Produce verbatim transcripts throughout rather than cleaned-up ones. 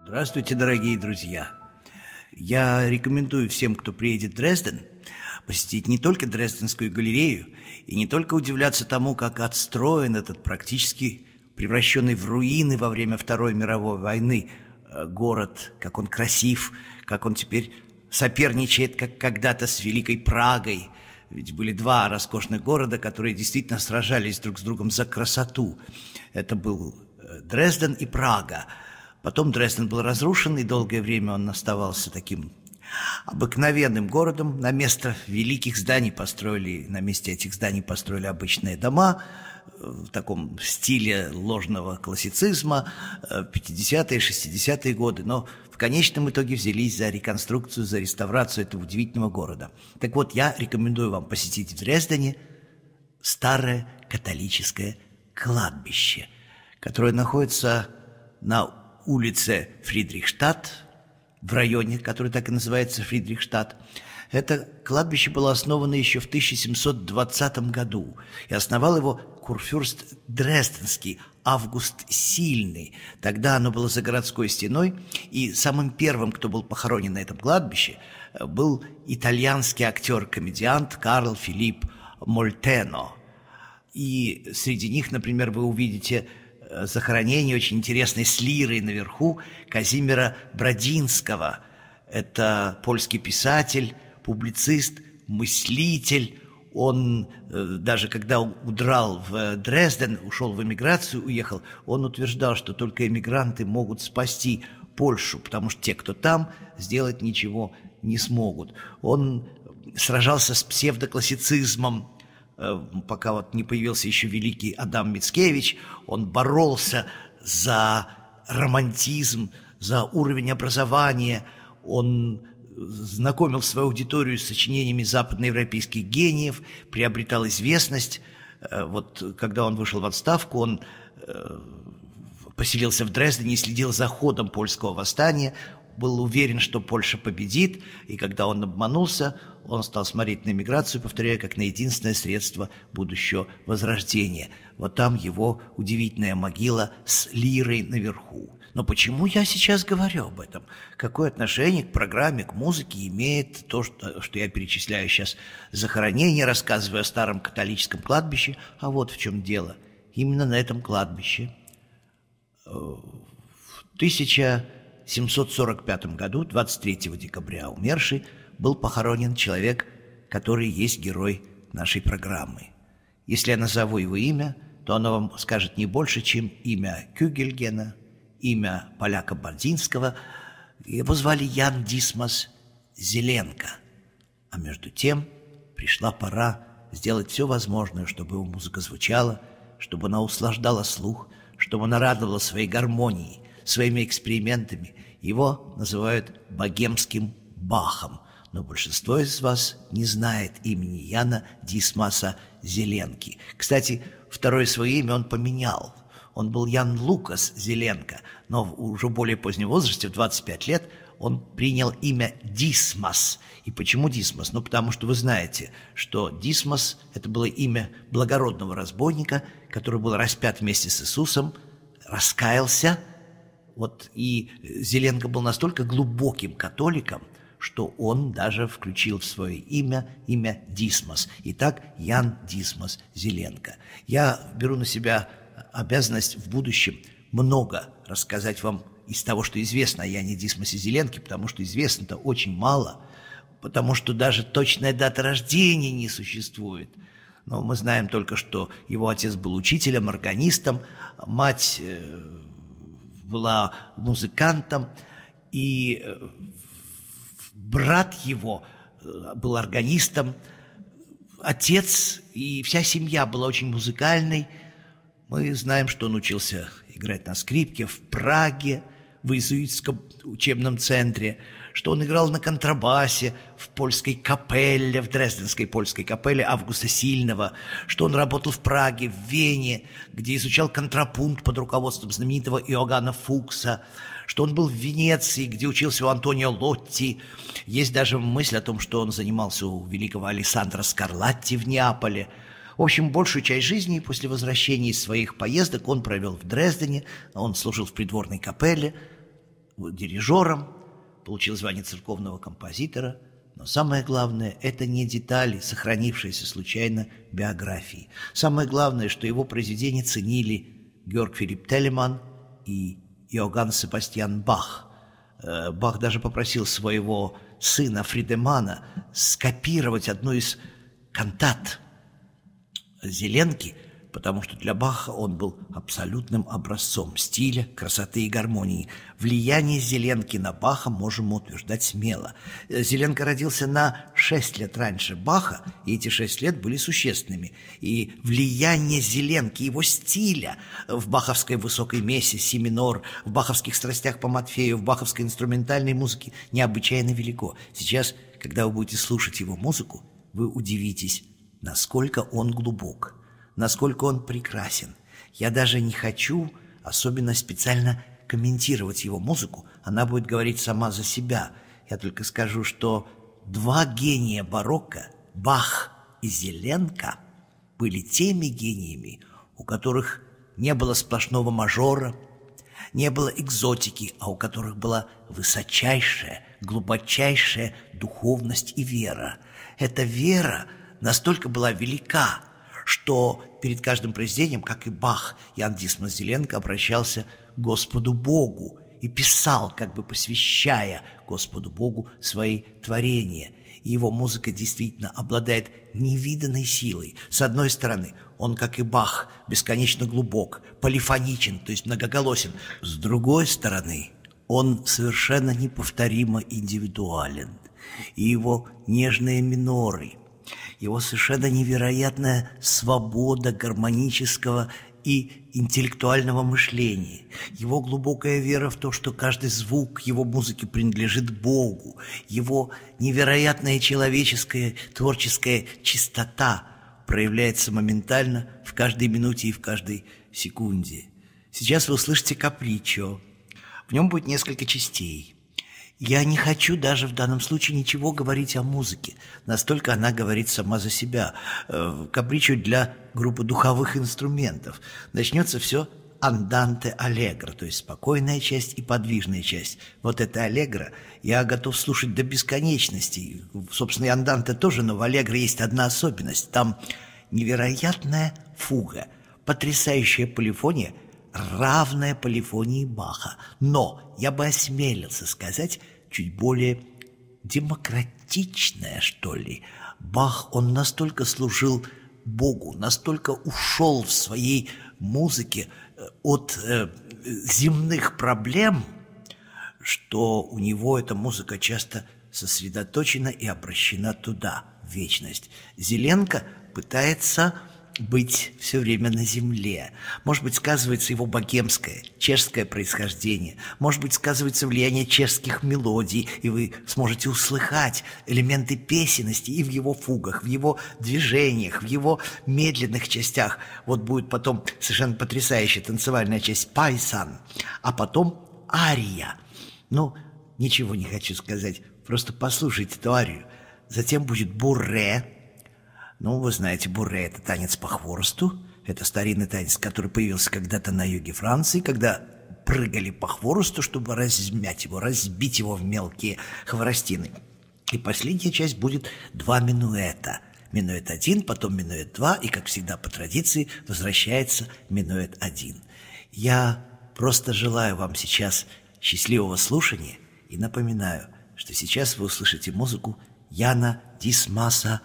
Здравствуйте, дорогие друзья! Я рекомендую всем, кто приедет в Дрезден, посетить не только Дрезденскую галерею и не только удивляться тому, как отстроен этот практически превращенный в руины во время Второй мировой войны город, как он красив, как он теперь соперничает, как когда-то, с Великой Прагой. Ведь были два роскошных города, которые действительно сражались друг с другом за красоту. Это был Дрезден и Прага. Потом Дрезден был разрушен, и долгое время он оставался таким обыкновенным городом. На место великих зданий построили, на месте этих зданий построили обычные дома в таком стиле ложного классицизма, пятидесятые, шестидесятые годы. Но в конечном итоге взялись за реконструкцию, за реставрацию этого удивительного города. Так вот, я рекомендую вам посетить в Дрездене старое католическое кладбище, которое находится на улице Фридрихштадт, в районе, который так и называется Фридрихштадт. Это кладбище было основано еще в тысяча семьсот двадцатом году, и основал его курфюрст Дрезденский Август Сильный. Тогда оно было за городской стеной, и самым первым, кто был похоронен на этом кладбище, был итальянский актер-комедиант Карл Филипп Мольтено. И среди них, например, вы увидите захоронение очень интересной с лирой наверху Казимира Бродинского. Это польский писатель, публицист, мыслитель. Он даже когда удрал в Дрезден, ушел в эмиграцию, уехал, он утверждал, что только эмигранты могут спасти Польшу, потому что те, кто там, сделать ничего не смогут. Он сражался с псевдоклассицизмом, пока вот не появился еще великий Адам Мицкевич. Он боролся за романтизм, за уровень образования. Он знакомил свою аудиторию с сочинениями западноевропейских гениев, приобретал известность. Вот когда он вышел в отставку, он поселился в Дрездене и следил за ходом польского восстания, был уверен, что Польша победит, и когда он обманулся, он стал смотреть на эмиграцию, повторяя, как на единственное средство будущего возрождения. Вот там его удивительная могила с лирой наверху. Но почему я сейчас говорю об этом? Какое отношение к программе, к музыке имеет то, что, что я перечисляю сейчас захоронение, рассказываю о старом католическом кладбище? А вот в чем дело. Именно на этом кладбище в тысяча семьсот сорок пятом году, двадцать третьего декабря, умерший, был похоронен человек, который есть герой нашей программы. Если я назову его имя, то оно вам скажет не больше, чем имя Кюгельгена, имя поляка Бардинского. Его звали Ян Дисмас Зеленко. А между тем пришла пора сделать все возможное, чтобы его музыка звучала, чтобы она услаждала слух, чтобы она радовала своей гармонией, своими экспериментами. Его называют богемским Бахом, но большинство из вас не знает имени Яна Дисмаса Зеленки. Кстати, второе свое имя он поменял. Он был Ян Лукас Зеленко, но в уже более позднем возрасте, в двадцать пять лет, он принял имя Дисмас. И почему Дисмас? Ну, потому что вы знаете, что Дисмас – это было имя благородного разбойника, который был распят вместе с Иисусом, раскаялся. Вот, и Зеленко был настолько глубоким католиком, что он даже включил в свое имя имя Дисмас. Итак, Ян Дисмас Зеленко. Я беру на себя обязанность в будущем много рассказать вам из того, что известно о Яне Дисмасе Зеленке, потому что известно-то очень мало, потому что даже точная дата рождения не существует. Но мы знаем только, что его отец был учителем, органистом, мать была музыкантом, и брат его был органистом, отец и вся семья была очень музыкальной. Мы знаем, что он учился играть на скрипке в Праге, в иезуитском учебном центре, что он играл на контрабасе в польской капелле, в Дрезденской польской капелле Августа Сильного, что он работал в Праге, в Вене, где изучал контрапункт под руководством знаменитого Иоганна Фукса, что он был в Венеции, где учился у Антонио Лотти. Есть даже мысль о том, что он занимался у великого Алессандро Скарлатти в Неаполе. В общем, большую часть жизни после возвращения из своих поездок он провел в Дрездене, он служил в придворной капелле. дирижером, получил звание церковного композитора. Но самое главное – это не детали, сохранившиеся случайно в биографии. Самое главное, что его произведения ценили Георг Филипп Телеман и Иоганн Себастьян Бах. Бах даже попросил своего сына Фридемана скопировать одну из кантат Зеленки, потому что для Баха он был абсолютным образцом стиля, красоты и гармонии. Влияние Зеленки на Баха можем утверждать смело. Зеленка родился на шесть лет раньше Баха, и эти шесть лет были существенными. И влияние Зеленки, его стиля в баховской высокой мессе, си минор, в баховских страстях по Матфею, в баховской инструментальной музыке необычайно велико. Сейчас, когда вы будете слушать его музыку, вы удивитесь, насколько он глубок, насколько он прекрасен. Я даже не хочу особенно специально комментировать его музыку, она будет говорить сама за себя. Я только скажу, что два гения барокко, Бах и Зеленка, были теми гениями, у которых не было сплошного мажора, не было экзотики, а у которых была высочайшая, глубочайшая духовность и вера. Эта вера настолько была велика, что перед каждым произведением, как и Бах, Ян Дисмас Зеленко обращался к Господу Богу и писал, как бы посвящая Господу Богу свои творения. И его музыка действительно обладает невиданной силой. С одной стороны, он, как и Бах, бесконечно глубок, полифоничен, то есть многоголосен. С другой стороны, он совершенно неповторимо индивидуален. И его нежные миноры, его совершенно невероятная свобода гармонического и интеллектуального мышления, его глубокая вера в то, что каждый звук его музыки принадлежит Богу, его невероятная человеческая творческая чистота проявляется моментально в каждой минуте и в каждой секунде. Сейчас вы услышите капричо. В нем будет несколько частей. Я не хочу даже в данном случае ничего говорить о музыке. Настолько она говорит сама за себя. Капричо для группы духовых инструментов. Начнется все анданте аллегро, то есть спокойная часть и подвижная часть. Вот это аллегро я готов слушать до бесконечности. Собственно, и анданте тоже, но в аллегро есть одна особенность. Там невероятная фуга, потрясающая полифония, равная полифонии Баха. Но я бы осмелился сказать, чуть более демократичная, что ли. Бах, он настолько служил Богу, настолько ушел в своей музыке от э, земных проблем, что у него эта музыка часто сосредоточена и обращена туда, в вечность. Зеленко пытается быть все время на земле. Может быть, сказывается его богемское, чешское происхождение. Может быть, сказывается влияние чешских мелодий, и вы сможете услыхать элементы песенности и в его фугах, в его движениях, в его медленных частях. Вот будет потом совершенно потрясающая танцевальная часть «Пайсан», а потом ария. Ну, ничего не хочу сказать, просто послушайте эту арию. Затем будет «Бурре». Ну, вы знаете, бурре – это танец по хворосту. Это старинный танец, который появился когда-то на юге Франции, когда прыгали по хворосту, чтобы размять его, разбить его в мелкие хворостины. И последняя часть будет два минуэта. Минуэт один, потом минуэт два, и, как всегда по традиции, возвращается минуэт один. Я просто желаю вам сейчас счастливого слушания и напоминаю, что сейчас вы услышите музыку Яна Дисмаса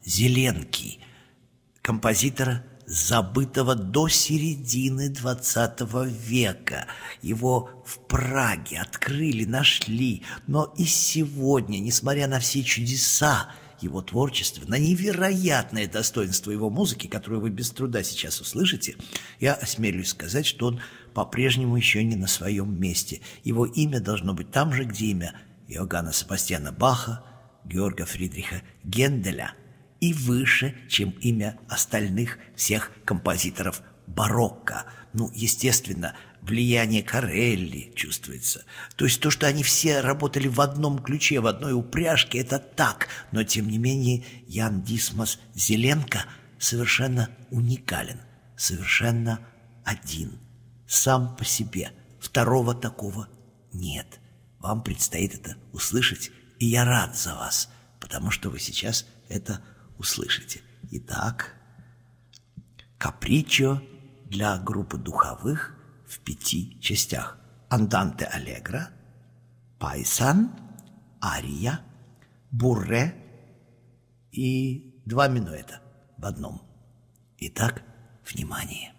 Зеленки, композитора, забытого до середины двадцатого века. Его в Праге открыли, нашли, но и сегодня, несмотря на все чудеса его творчества, на невероятное достоинство его музыки, которую вы без труда сейчас услышите, я осмелюсь сказать, что он по-прежнему еще не на своем месте. Его имя должно быть там же, где имя Иоганна Себастьяна Баха, Георга Фридриха Генделя, и выше, чем имя остальных всех композиторов барокко. Ну, естественно, влияние Корелли чувствуется. То есть то, что они все работали в одном ключе, в одной упряжке, это так. Но, тем не менее, Ян Дисмас Зеленко совершенно уникален, совершенно один, сам по себе. Второго такого Нет, вам предстоит это услышать, и я рад за вас, потому что вы сейчас это услышите. Итак, капричо для группы духовых в пяти частях. Анданте аллегро, пайсан, ария, бурре и два минуэта в одном. Итак, внимание.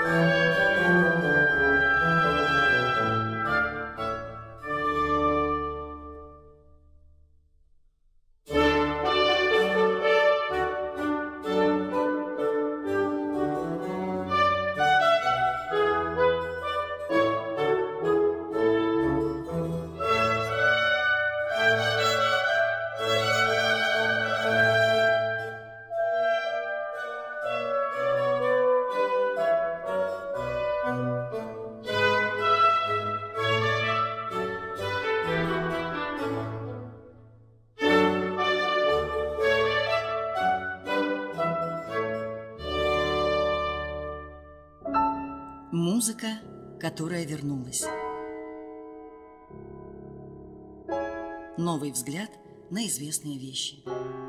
Музыка, которая вернулась. Новый взгляд на известные вещи.